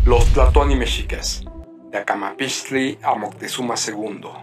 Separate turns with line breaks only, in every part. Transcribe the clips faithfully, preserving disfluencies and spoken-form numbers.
Los Tlatoani mexicas, de Acamapixtli a Moctezuma segundo.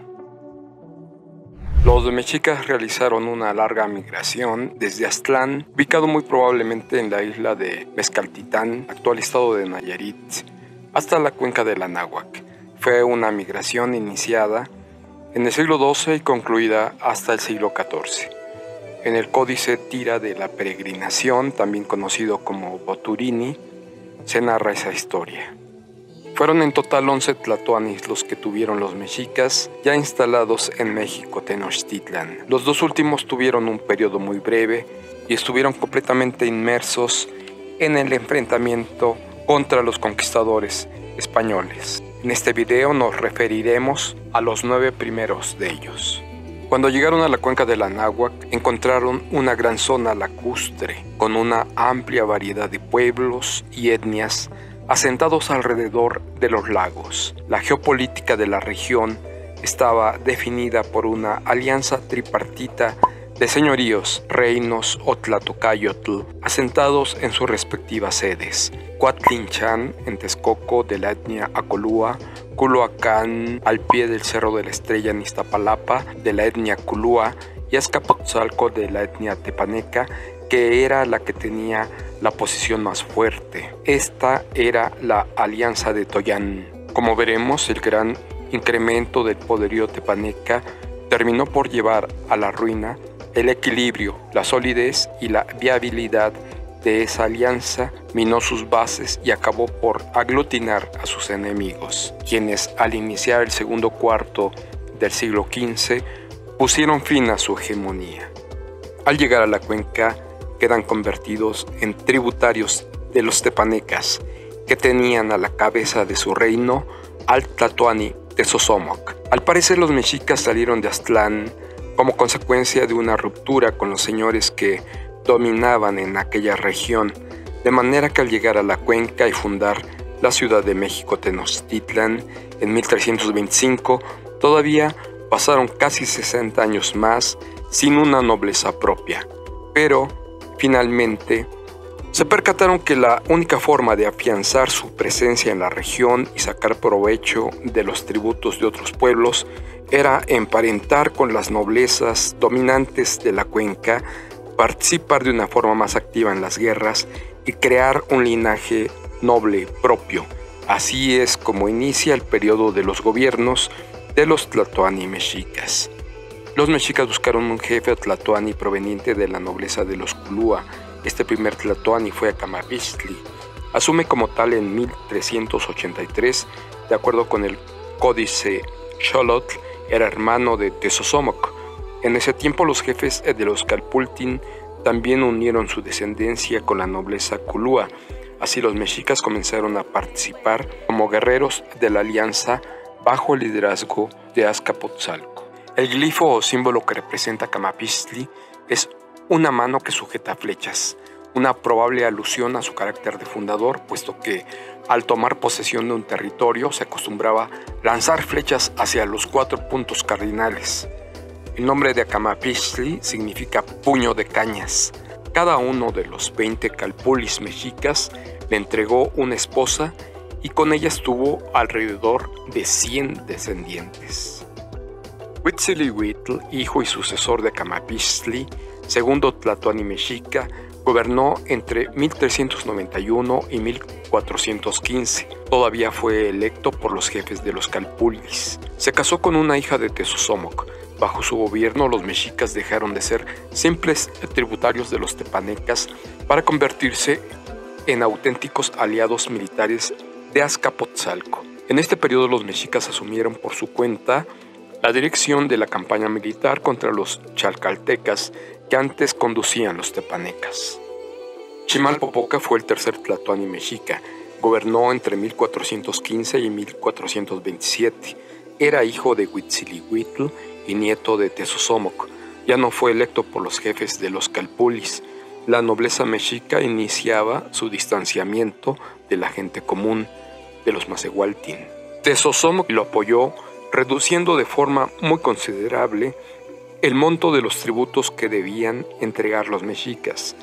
Los mexicas realizaron una larga migración desde Aztlán, ubicado muy probablemente en la isla de Mezcaltitán, actual estado de Nayarit, hasta la cuenca del Anáhuac. Fue una migración iniciada en el siglo doce y concluida hasta el siglo catorce. En el Códice Tira de la Peregrinación, también conocido como Boturini, se narra esa historia. Fueron en total once tlatoanis los que tuvieron los mexicas ya instalados en México Tenochtitlan. Los dos últimos tuvieron un periodo muy breve y estuvieron completamente inmersos en el enfrentamiento contra los conquistadores españoles. En este video nos referiremos a los nueve primeros de ellos. Cuando llegaron a la cuenca del Anáhuac, encontraron una gran zona lacustre, con una amplia variedad de pueblos y etnias asentados alrededor de los lagos. La geopolítica de la región estaba definida por una alianza tripartita de señoríos, reinos o tlatocayotl, asentados en sus respectivas sedes. Coatlinchan, en Texcoco, de la etnia Acolúa; Culhuacán, al pie del Cerro de la Estrella en Iztapalapa, de la etnia Culúa; y Azcapotzalco, de la etnia tepaneca, que era la que tenía la posición más fuerte. Esta era la Alianza de Toyán. Como veremos, el gran incremento del poderío tepaneca terminó por llevar a la ruina el equilibrio, la solidez y la viabilidad de esa alianza, minó sus bases y acabó por aglutinar a sus enemigos, quienes al iniciar el segundo cuarto del siglo quince pusieron fin a su hegemonía. Al llegar a la cuenca, quedan convertidos en tributarios de los tepanecas, que tenían a la cabeza de su reino al tlatoani Tezozomoc. Al parecer, los mexicas salieron de Aztlán como consecuencia de una ruptura con los señores que dominaban en aquella región, de manera que al llegar a la cuenca y fundar la Ciudad de México Tenochtitlan en mil trescientos veinticinco, todavía pasaron casi sesenta años más sin una nobleza propia. Pero, finalmente, se percataron que la única forma de afianzar su presencia en la región y sacar provecho de los tributos de otros pueblos era emparentar con las noblezas dominantes de la cuenca, participar de una forma más activa en las guerras y crear un linaje noble propio. Así es como inicia el periodo de los gobiernos de los tlatoani mexicas. Los mexicas buscaron un jefe tlatoani proveniente de la nobleza de los Culúa. Este primer tlatoani fue Acamapixtli. Asume como tal en mil trescientos ochenta y tres, de acuerdo con el Códice Xolotl, era hermano de Tezozomoc. En ese tiempo los jefes de los Calpultin también unieron su descendencia con la nobleza Culúa. Así los mexicas comenzaron a participar como guerreros de la alianza bajo el liderazgo de Azcapotzalco. El glifo o símbolo que representa Acamapixtli es una mano que sujeta flechas, una probable alusión a su carácter de fundador, puesto que al tomar posesión de un territorio se acostumbraba lanzar flechas hacia los cuatro puntos cardinales. El nombre de Acamapixtli significa puño de cañas. Cada uno de los veinte calpulis mexicas le entregó una esposa y con ellas tuvo alrededor de cien descendientes. Huitzilihuitl, hijo y sucesor de Acamapixtli, segundo tlatoani mexica, gobernó entre mil trescientos noventa y uno y mil cuatrocientos quince. Todavía fue electo por los jefes de los calpulis. Se casó con una hija de Tezozomoc. Bajo su gobierno, los mexicas dejaron de ser simples tributarios de los tepanecas para convertirse en auténticos aliados militares de Azcapotzalco. En este periodo, los mexicas asumieron por su cuenta la dirección de la campaña militar contra los chalcaltecas que antes conducían los tepanecas. Chimalpopoca fue el tercer tlatoani mexica. Gobernó entre mil cuatrocientos quince y mil cuatrocientos veintisiete. Era hijo de Huitzilihuitl y nieto de Tezozomoc. Ya no fue electo por los jefes de los calpulis. La nobleza mexica iniciaba su distanciamiento de la gente común, de los Macehualtin. Tezozomoc lo apoyó, reduciendo de forma muy considerable el monto de los tributos que debían entregar los mexicas.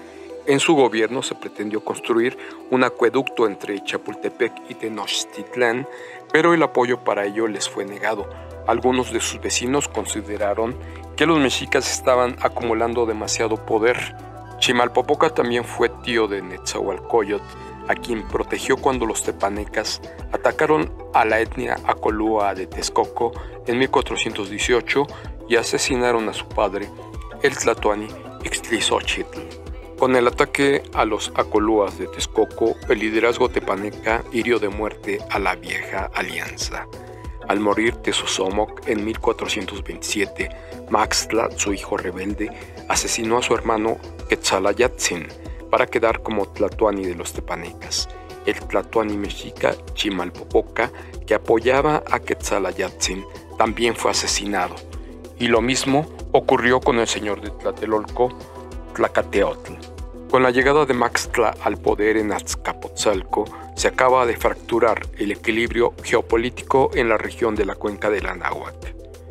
En su gobierno se pretendió construir un acueducto entre Chapultepec y Tenochtitlán, pero el apoyo para ello les fue negado. Algunos de sus vecinos consideraron que los mexicas estaban acumulando demasiado poder. Chimalpopoca también fue tío de Netzahualcóyotl, a quien protegió cuando los tepanecas atacaron a la etnia acolúa de Texcoco en mil cuatrocientos dieciocho y asesinaron a su padre, el tlatoani Ixtlilxóchitl. Con el ataque a los acolúas de Texcoco, el liderazgo tepaneca hirió de muerte a la Vieja Alianza. Al morir Tezosomoc en mil cuatrocientos veintisiete, Maxtla, su hijo rebelde, asesinó a su hermano Quetzalayatzin para quedar como tlatoani de los tepanecas. El tlatoani mexica Chimalpopoca, que apoyaba a Quetzalayatzin, también fue asesinado. Y lo mismo ocurrió con el señor de Tlatelolco, Tlacateotl. Con la llegada de Maxtla al poder en Azcapotzalco, se acaba de fracturar el equilibrio geopolítico en la región de la cuenca del Anáhuac.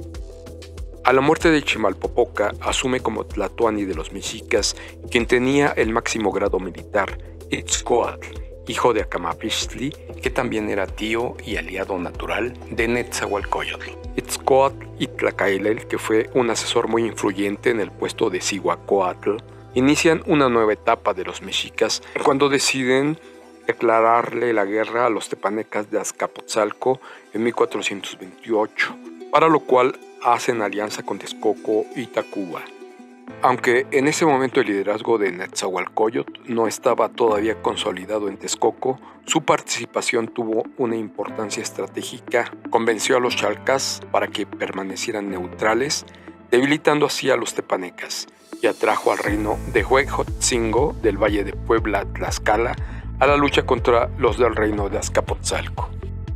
A la muerte de Chimalpopoca, asume como tlatoani de los mexicas quien tenía el máximo grado militar, Itzcoatl, hijo de Acamapixtli, que también era tío y aliado natural de Netzahualcóyotl. Itzcoatl y Tlacaelel, que fue un asesor muy influyente en el puesto de Cihuacóatl, inician una nueva etapa de los mexicas cuando deciden declararle la guerra a los tepanecas de Azcapotzalco en mil cuatrocientos veintiocho, para lo cual hacen alianza con Texcoco y Tacuba. Aunque en ese momento el liderazgo de Netzahualcóyotl no estaba todavía consolidado en Texcoco, su participación tuvo una importancia estratégica. Convenció a los chalcas para que permanecieran neutrales, debilitando así a los tepanecas, y atrajo al reino de Huejotzingo del Valle de Puebla, Tlaxcala, a la lucha contra los del reino de Azcapotzalco.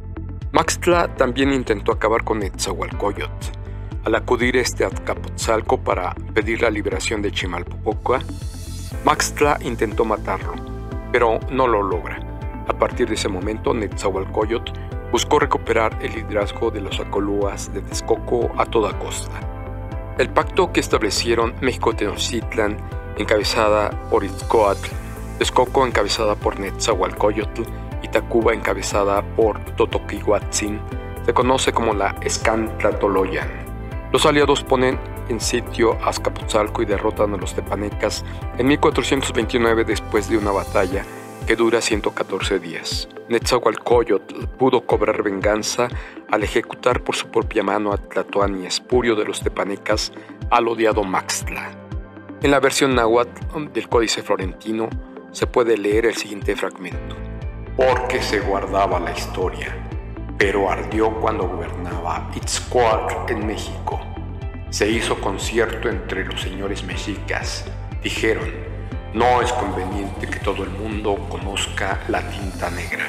Maxtla también intentó acabar con Netzahualcóyotl. Al acudir este a Azcapotzalco para pedir la liberación de Chimalpopoca, Maxtla intentó matarlo, pero no lo logra. A partir de ese momento, Netzahualcóyotl buscó recuperar el liderazgo de los acolúas de Texcoco a toda costa. El pacto que establecieron México-Tenochtitlan, encabezada por Itzcoatl, Texcoco, encabezada por Netzahualcóyotl, y Tacuba, encabezada por Totoquihuatzin, se conoce como la Escantlatoloyan. Los aliados ponen en sitio a Azcapotzalco y derrotan a los tepanecas en mil cuatrocientos veintinueve después de una batalla que dura ciento catorce días. Netzahualcóyotl pudo cobrar venganza al ejecutar por su propia mano a tlatoani espurio de los tepanecas al odiado Maxtla. En la versión náhuatl del Códice Florentino se puede leer el siguiente fragmento. Porque se guardaba la historia, pero ardió cuando gobernaba Itzcoatl en México. Se hizo concierto entre los señores mexicas. Dijeron, no es conveniente que todo el mundo conozca la tinta negra.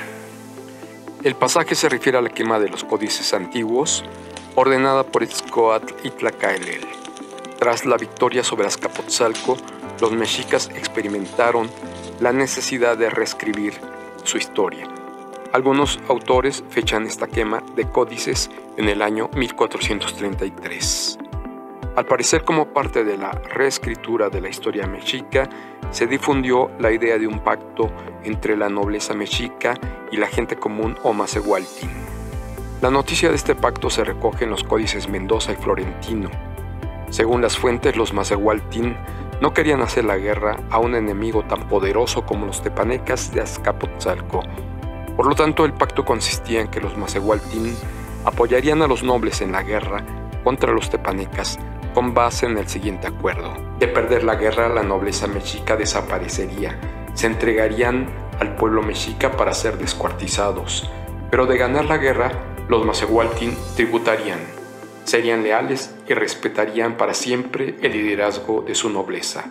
El pasaje se refiere a la quema de los códices antiguos, ordenada por Itzcoatl y Tlacaelel. Tras la victoria sobre Azcapotzalco, los mexicas experimentaron la necesidad de reescribir su historia. Algunos autores fechan esta quema de códices en el año mil cuatrocientos treinta y tres. Al parecer, como parte de la reescritura de la historia mexica, se difundió la idea de un pacto entre la nobleza mexica y la gente común o Macehualtin. La noticia de este pacto se recoge en los códices Mendoza y Florentino. Según las fuentes, los Macehualtin no querían hacer la guerra a un enemigo tan poderoso como los tepanecas de Azcapotzalco. Por lo tanto, el pacto consistía en que los Macehualtin apoyarían a los nobles en la guerra contra los tepanecas con base en el siguiente acuerdo. De perder la guerra, la nobleza mexica desaparecería. Se entregarían al pueblo mexica para ser descuartizados. Pero de ganar la guerra, los Macehualtin tributarían, serían leales y respetarían para siempre el liderazgo de su nobleza.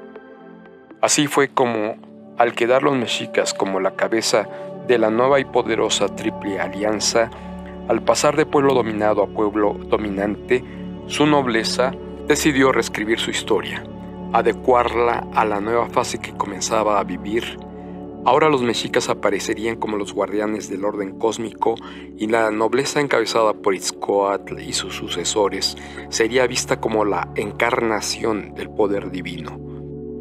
Así fue como, al quedar los mexicas como la cabeza de la nueva y poderosa Triple Alianza, al pasar de pueblo dominado a pueblo dominante, su nobleza decidió reescribir su historia, adecuarla a la nueva fase que comenzaba a vivir. Ahora los mexicas aparecerían como los guardianes del orden cósmico y la nobleza encabezada por Itzcoatl y sus sucesores sería vista como la encarnación del poder divino.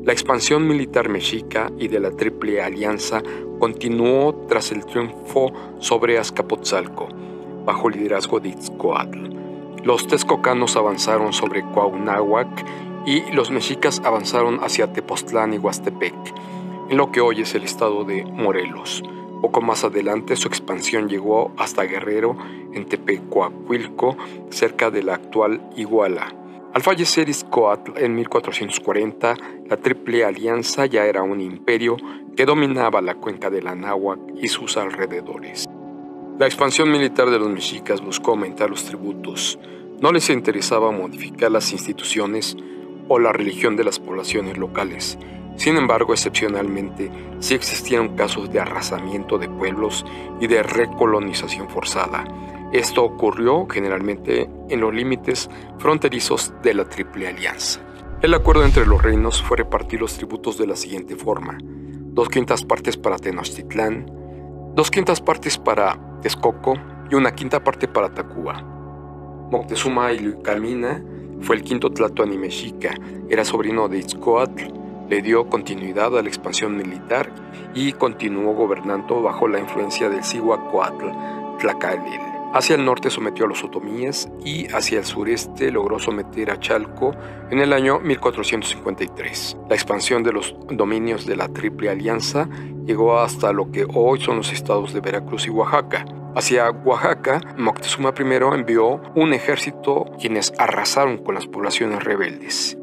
La expansión militar mexica y de la Triple Alianza continuó tras el triunfo sobre Azcapotzalco, bajo liderazgo de Itzcoatl. Los texcocanos avanzaron sobre Cuauhnáhuac y los mexicas avanzaron hacia Tepoztlán y Huastepec, en lo que hoy es el estado de Morelos. Poco más adelante su expansión llegó hasta Guerrero, en Tepecuacuilco, cerca de la actual Iguala. Al fallecer Itzcoatl en mil cuatrocientos cuarenta, la Triple Alianza ya era un imperio que dominaba la cuenca del Anáhuac y sus alrededores. La expansión militar de los mexicas buscó aumentar los tributos. No les interesaba modificar las instituciones o la religión de las poblaciones locales. Sin embargo, excepcionalmente, sí existieron casos de arrasamiento de pueblos y de recolonización forzada. Esto ocurrió generalmente en los límites fronterizos de la Triple Alianza. El acuerdo entre los reinos fue repartir los tributos de la siguiente forma: dos quintas partes para Tenochtitlán, dos quintas partes para Texcoco y una quinta parte para Tacuba. Moctezuma Iluicamina fue el quinto tlatoani mexica, era sobrino de Itzcoatl, le dio continuidad a la expansión militar y continuó gobernando bajo la influencia del Cihuacóatl Tlacaelel. Hacia el norte sometió a los otomíes y hacia el sureste logró someter a Chalco en el año mil cuatrocientos cincuenta y tres. La expansión de los dominios de la Triple Alianza llegó hasta lo que hoy son los estados de Veracruz y Oaxaca. Hacia Oaxaca, Moctezuma primero envió un ejército quienes arrasaron con las poblaciones rebeldes.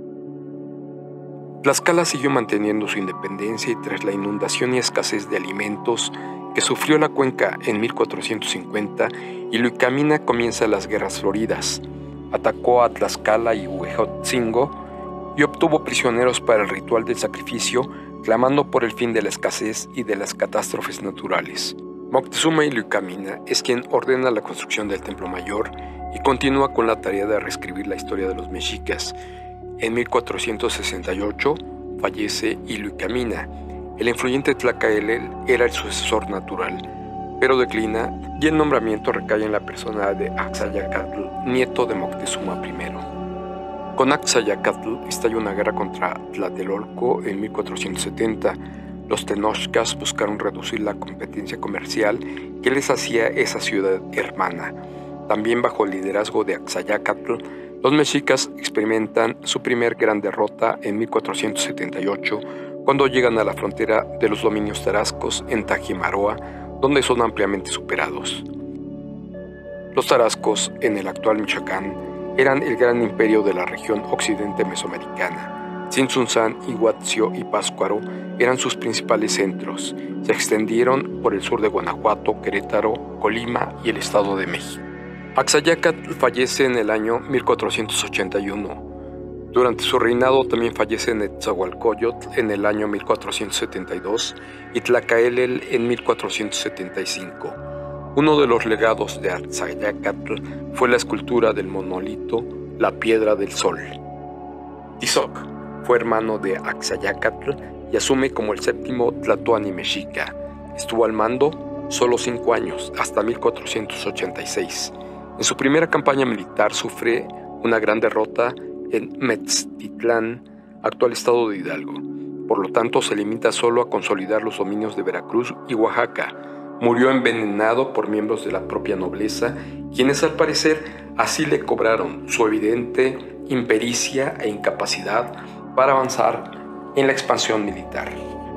Tlaxcala siguió manteniendo su independencia y tras la inundación y escasez de alimentos que sufrió la cuenca en mil cuatrocientos cincuenta, Iluicamina comienza las guerras floridas. Atacó a Tlaxcala y Huejotzingo y obtuvo prisioneros para el ritual del sacrificio, clamando por el fin de la escasez y de las catástrofes naturales. Moctezuma Iluicamina es quien ordena la construcción del Templo Mayor y continúa con la tarea de reescribir la historia de los mexicas. En mil cuatrocientos sesenta y ocho fallece Iluicamina. El influyente Tlacaelel era el sucesor natural, pero declina y el nombramiento recae en la persona de Axayacatl, nieto de Moctezuma primero. Con Axayacatl estalló una guerra contra Tlatelolco en mil cuatrocientos setenta. Los tenochcas buscaron reducir la competencia comercial que les hacía esa ciudad hermana. También bajo el liderazgo de Axayacatl, los mexicas experimentan su primer gran derrota en mil cuatrocientos setenta y ocho, cuando llegan a la frontera de los dominios tarascos en Tajimaroa, donde son ampliamente superados. Los tarascos, en el actual Michoacán, eran el gran imperio de la región occidente mesoamericana. Tzintzuntzán, Iguatzio y Pátzcuaro eran sus principales centros. Se extendieron por el sur de Guanajuato, Querétaro, Colima y el Estado de México. Axayacatl fallece en el año mil cuatrocientos ochenta y uno. Durante su reinado también fallece Netzahualcóyotl en el año mil cuatrocientos setenta y dos y Tlacaelel en mil cuatrocientos setenta y cinco. Uno de los legados de Axayacatl fue la escultura del monolito La Piedra del Sol. Tizoc fue hermano de Axayacatl y asume como el séptimo tlatoani mexica. Estuvo al mando solo cinco años, hasta mil cuatrocientos ochenta y seis. En su primera campaña militar sufre una gran derrota en Metztitlán, actual estado de Hidalgo. Por lo tanto, se limita solo a consolidar los dominios de Veracruz y Oaxaca. Murió envenenado por miembros de la propia nobleza, quienes al parecer así le cobraron su evidente impericia e incapacidad para avanzar en la expansión militar.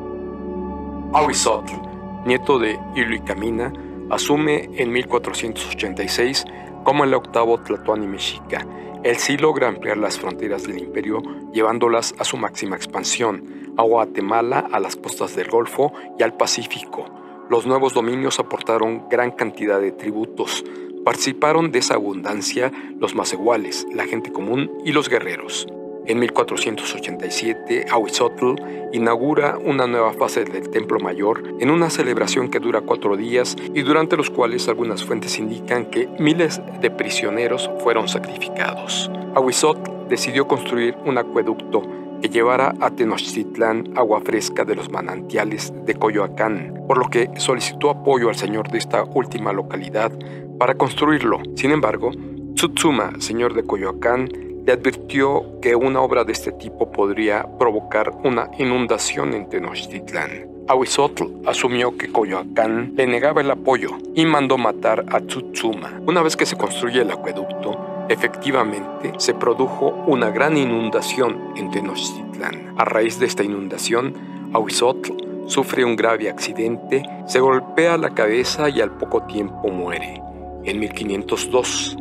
Ahuizotl, nieto de Iluicamina, asume en mil cuatrocientos ochenta y seis como el octavo tlatoani mexica. Él sí logra ampliar las fronteras del imperio, llevándolas a su máxima expansión, a Guatemala, a las costas del Golfo y al Pacífico. Los nuevos dominios aportaron gran cantidad de tributos. Participaron de esa abundancia los macehuales, la gente común y los guerreros. En mil cuatrocientos ochenta y siete, Ahuizotl inaugura una nueva fase del Templo Mayor en una celebración que dura cuatro días y durante los cuales algunas fuentes indican que miles de prisioneros fueron sacrificados. Ahuizotl decidió construir un acueducto que llevara a Tenochtitlán agua fresca de los manantiales de Coyoacán, por lo que solicitó apoyo al señor de esta última localidad para construirlo. Sin embargo, Tzutzuma, señor de Coyoacán, le advirtió que una obra de este tipo podría provocar una inundación en Tenochtitlán. Ahuizotl asumió que Coyoacán le negaba el apoyo y mandó matar a Tzutzuma. Una vez que se construye el acueducto, efectivamente se produjo una gran inundación en Tenochtitlán. A raíz de esta inundación, Ahuizotl sufre un grave accidente, se golpea la cabeza y al poco tiempo muere, en mil quinientos dos.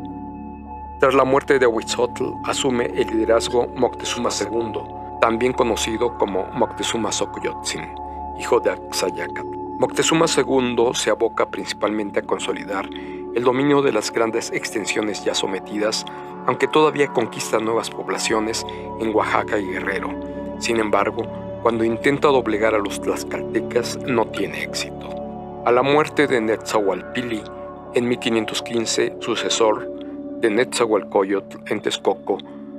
Tras la muerte de Ahuizotl, asume el liderazgo Moctezuma segundo, también conocido como Moctezuma Xocoyotzin, hijo de Axayácatl. Moctezuma segundo se aboca principalmente a consolidar el dominio de las grandes extensiones ya sometidas, aunque todavía conquista nuevas poblaciones en Oaxaca y Guerrero. Sin embargo, cuando intenta doblegar a los tlaxcaltecas no tiene éxito. A la muerte de Netzahualpili en mil quinientos quince, sucesor de Netzahualcoyotl en Texcoco,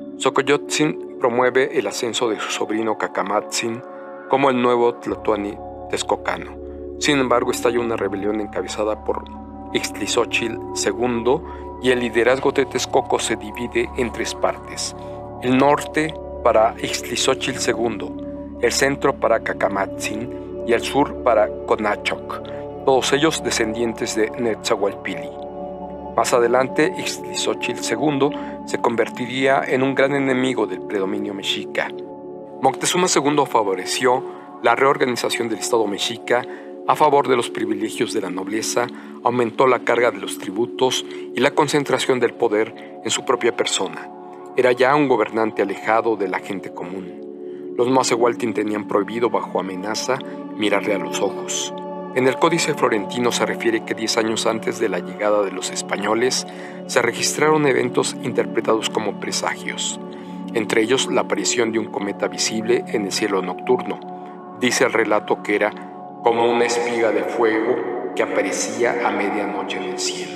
Xocoyotzin promueve el ascenso de su sobrino Cacamatzin como el nuevo Tlatoani texcocano. Sin embargo, estalla una rebelión encabezada por Ixtlilxóchitl segundo y el liderazgo de Texcoco se divide en tres partes: el norte para Ixtlilxóchitl segundo, el centro para Cacamatzin y el sur para Conachoc, todos ellos descendientes de Netzahualpili. Más adelante, Ixtlilxóchitl segundo se convertiría en un gran enemigo del predominio mexica. Moctezuma segundo favoreció la reorganización del Estado mexica a favor de los privilegios de la nobleza, aumentó la carga de los tributos y la concentración del poder en su propia persona. Era ya un gobernante alejado de la gente común. Los Macehualtin tenían prohibido bajo amenaza mirarle a los ojos. En el Códice Florentino se refiere que diez años antes de la llegada de los españoles se registraron eventos interpretados como presagios, entre ellos la aparición de un cometa visible en el cielo nocturno. Dice el relato que era como una espiga de fuego que aparecía a medianoche en el cielo.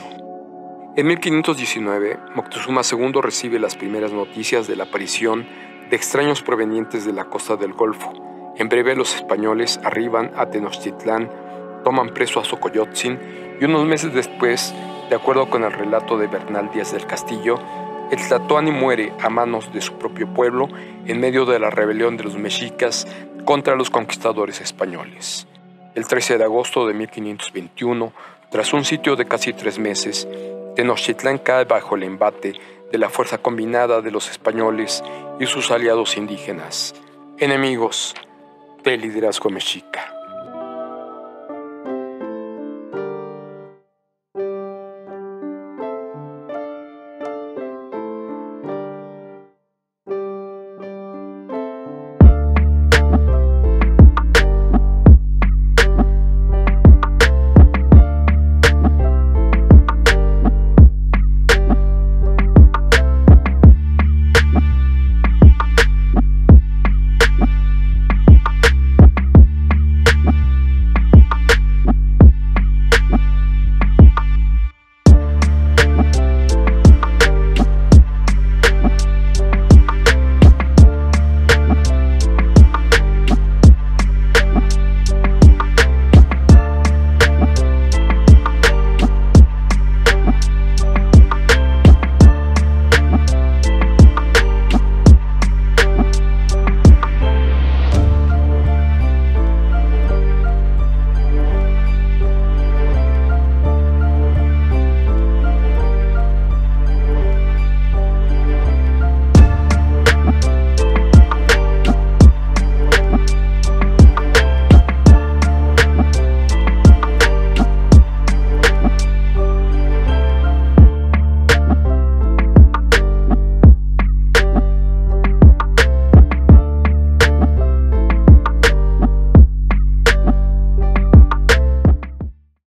En mil quinientos diecinueve, Moctezuma segundo recibe las primeras noticias de la aparición de extraños provenientes de la costa del Golfo. En breve los españoles arriban a Tenochtitlán, toman preso a Xocoyotzin y unos meses después, de acuerdo con el relato de Bernal Díaz del Castillo, el Tlatoani muere a manos de su propio pueblo en medio de la rebelión de los mexicas contra los conquistadores españoles. El trece de agosto de mil quinientos veintiuno, tras un sitio de casi tres meses, Tenochtitlán cae bajo el embate de la fuerza combinada de los españoles y sus aliados indígenas, enemigos del liderazgo mexica.